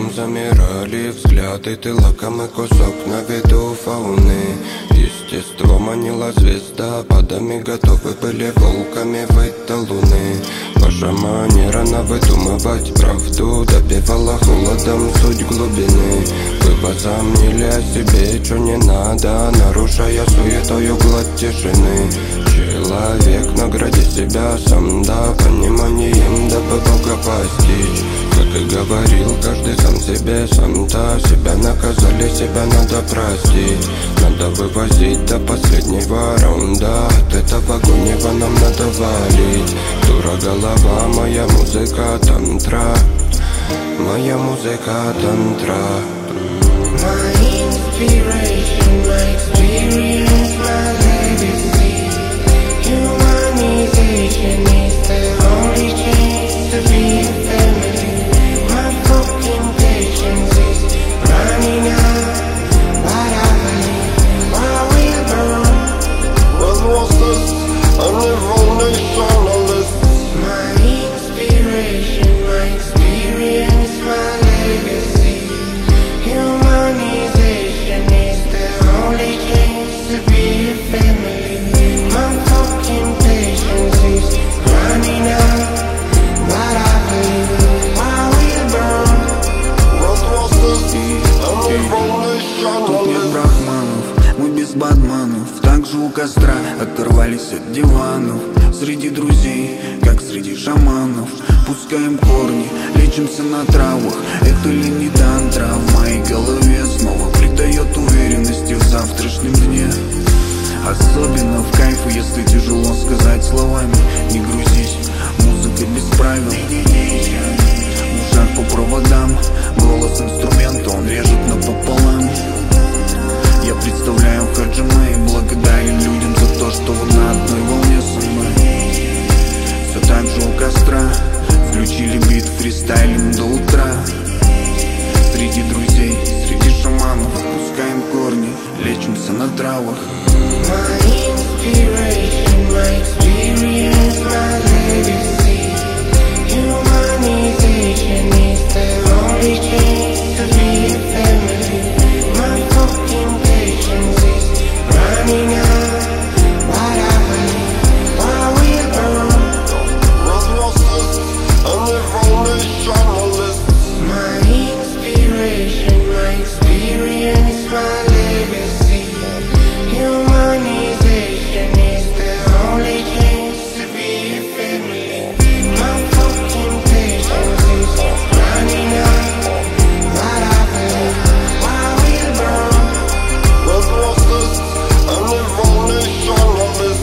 Рядом замирали взгляды, ты лакомый кусок на виду фауны. Естество манила звездопадами, готовы были волками выйти до луны. Ваша манера навыдумывать правду добивала холодом суть глубины. Вы возомнили о себе, чё не надо, нарушая суетою гладь тишины. Человек, награди себя сам, да, пониманием, дабы Бога постичь. Как и говорил, каждый сам себе, сам-то себя наказали, себя надо простить. Надо вывозить до последнего раунда, от этого гонева нам надо валить. Дура голова, моя музыка тантра, моя музыка тантра. My inspiration, my experience, my legacy. Humanization is the only chance to be a family. My fucking patience is running out, but I believe I will burn. What was this? I'm the wrong nationalist. My inspiration, my experience, my legacy. Humanization is the only chance to be a family. My fucking patience is running out, but I believe I will burn. What was this? I'm the wrong Тут нет nationalist. брахманов, мы без бадманов. Также у костра оторвались от диванов. Среди друзей, как среди шаманов. Пускаем корни, лечимся на травах. Это ли не тантра в моей голове снова придает уверенности в завтрашнем дне. Особенно в кайфу, если тяжело сказать словами. Не грузись, музыка без правил. В ушах по проводам, голос инструмента, он режет напополам. Я представляю хаджима и благодарен людям за то, что вы на одной волне со мной. Все так же у костра, включили бит, фристайлим до утра. Среди друзей, среди шаманов, пускаем корни, лечимся на травах. My inspiration, my experience, my legacy. Humanization is the only chance to be a family. My fucking patience is running out, but I believe I will burn. What was this? I'm the wrong nationalist. My inspiration, my experience, my legacy. Humanization is the only chance to be a family. My fucking patience is running out, but I believe I will burn. What was this? I'm the wrong nationalist.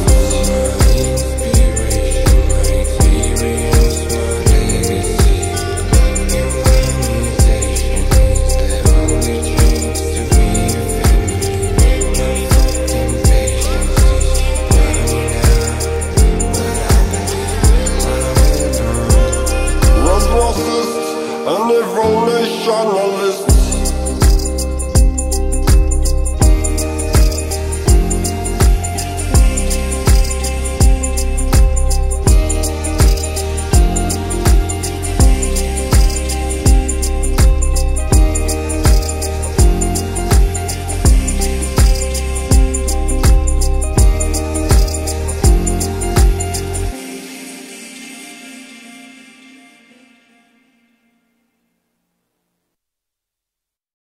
What was this? I'm the wrong nationalist.